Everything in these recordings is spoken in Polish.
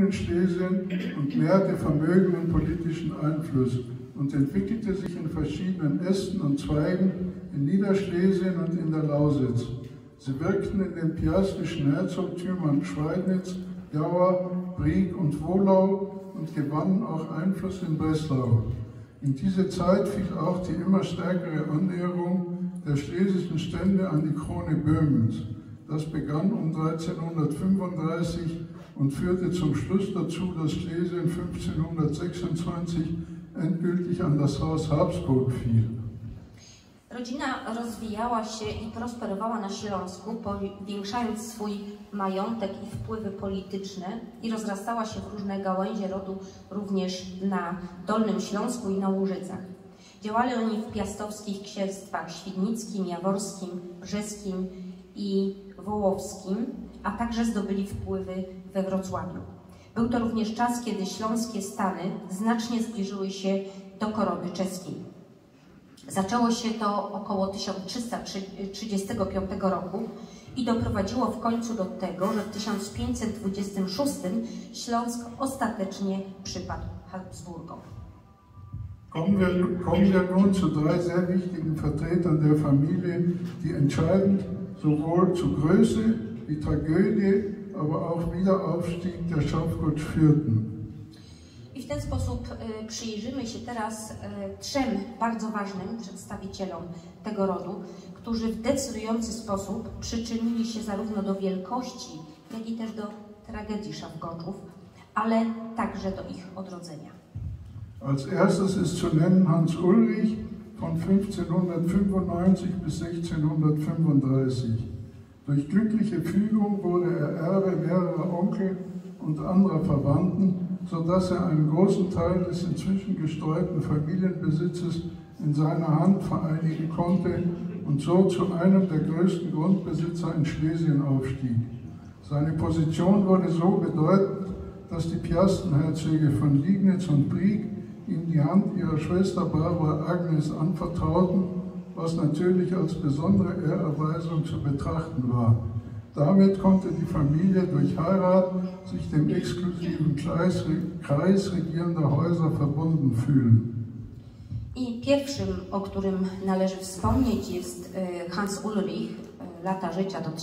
in Schlesien und mehrte Vermögen und politischen Einfluss und entwickelte sich in verschiedenen Ästen und Zweigen in Niederschlesien und in der Lausitz. Sie wirkten in den piastischen Herzogtümern Schweidnitz, Jauer, Brieg und Wohlau und gewannen auch Einfluss in Breslau. In diese Zeit fiel auch die immer stärkere Annäherung der schlesischen Stände an die Krone Böhmens. Das begann um 1335 und führte zum Schluss dazu, dass Schlesien 1526 endgültig an das Haus Habsburg fiel. Rodzina rozwijała się i prosperowała na Śląsku, powiększając swój majątek i wpływy polityczne i rozrastała się w różne gałęzie rodu również na Dolnym Śląsku i na Łużycach. Działali oni w piastowskich księstwach świdnickim, jaworskim, brzeskim i wołowskim, a także zdobyli wpływy we Wrocławiu. Był to również czas, kiedy śląskie stany znacznie zbliżyły się do korony czeskiej. Zaczęło się to około 1335 roku i doprowadziło w końcu do tego, że w 1526 Śląsk ostatecznie przypadł Habsburgom. Kommen wir nun zu drei sehr wichtigen Vertretern der Familie, die entscheidend sowohl zu Größe wie Tragödie, aber auch Wiederaufstieg der Schafgott führten. I w ten sposób przyjrzymy się teraz trzem bardzo ważnym przedstawicielom tego rodu, którzy w decydujący sposób przyczynili się zarówno do wielkości, jak i też do tragedii Szafgoczów, ale także do ich odrodzenia. Als erstes ist zu nennen Hans Ulrich von 1595 bis 1635. Durch glückliche Fügung wurde er Erbe mehrerer Onkel und anderer Verwandten, sodass er einen großen Teil des inzwischen gestreuten Familienbesitzes in seiner Hand vereinigen konnte und so zu einem der größten Grundbesitzer in Schlesien aufstieg. Seine Position wurde so bedeutend, dass die Piastenherzöge von Liegnitz und Brieg ihm die Hand ihrer Schwester Barbara Agnes anvertrauten, was natürlich als besondere Ehrerweisung zu betrachten war. Damit konnte die Familie durch Heirat sich dem exklusiven Kreis regierender Häuser verbunden fühlen. I pierwszym, o którym należy wspomnieć, jest Hans Ulrich, lata życia do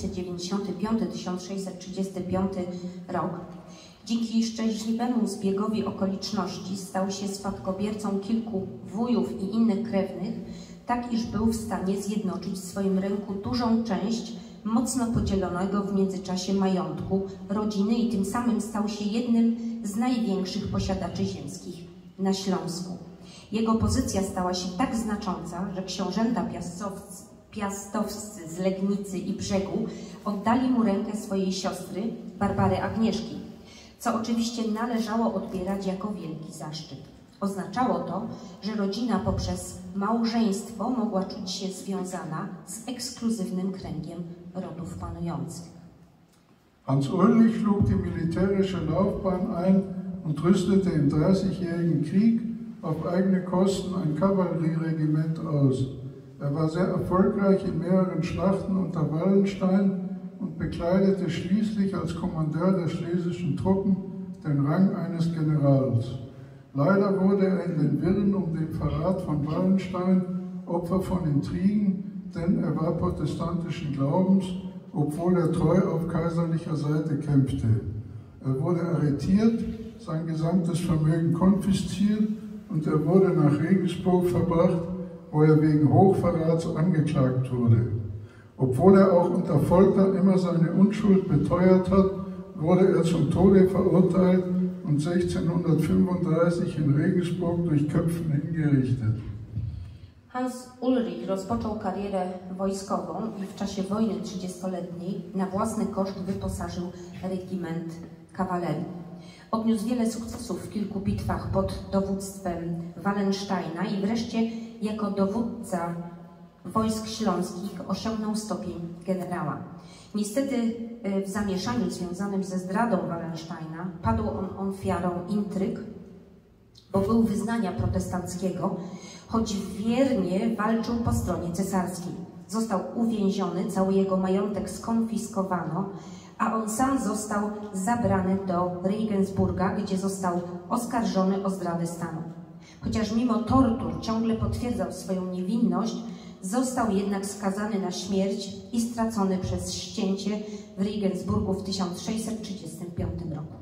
1595-1635 rok. Dzięki szczęśliwemu zbiegowi okoliczności stał się spadkobiercą kilku wujów i innych krewnych, tak iż był w stanie zjednoczyć w swoim ręku dużą część mocno podzielonego w międzyczasie majątku rodziny i tym samym stał się jednym z największych posiadaczy ziemskich na Śląsku. Jego pozycja stała się tak znacząca, że książęta piastowscy z Legnicy i Brzegu oddali mu rękę swojej siostry, Barbary Agnieszki, co oczywiście należało odbierać jako wielki zaszczyt. Oznaczało to, że rodzina poprzez małżeństwo mogła czuć się związana z ekskluzywnym kręgiem rodów panujących. Hans Ulrich schlug die militärische Laufbahn ein und rüstete im Dreißigjährigen Krieg auf eigene Kosten ein Kavallerieregiment aus. Er war sehr erfolgreich in mehreren Schlachten unter Wallenstein und bekleidete schließlich als Kommandeur der schlesischen Truppen den Rang eines Generals. Leider wurde er in den Wirren um den Verrat von Wallenstein Opfer von Intrigen, denn er war protestantischen Glaubens, obwohl er treu auf kaiserlicher Seite kämpfte. Er wurde arretiert, sein gesamtes Vermögen konfisziert und er wurde nach Regensburg verbracht, wo er wegen Hochverrats angeklagt wurde. Obwohl er auch unter Folter immer seine Unschuld beteuert hat, wurde er zum Tode verurteilt und 1635 in Regensburg durch Köpfen hingerichtet. Hans Ulrich rozpoczął karierę wojskową i w czasie wojny 30-letniej na własny koszt wyposażył regiment kawalerii. Odniósł wiele sukcesów w kilku bitwach pod dowództwem Wallensteina i wreszcie jako dowódca wojsk śląskich osiągnął stopień generała. Niestety w zamieszaniu związanym ze zdradą Wallensteina padł on ofiarą intryg, bo był wyznania protestanckiego, choć wiernie walczył po stronie cesarskiej. Został uwięziony, cały jego majątek skonfiskowano, a on sam został zabrany do Regensburga, gdzie został oskarżony o zdradę stanu. Chociaż mimo tortur ciągle potwierdzał swoją niewinność, został jednak skazany na śmierć i stracony przez ścięcie w Regensburgu w 1635 roku.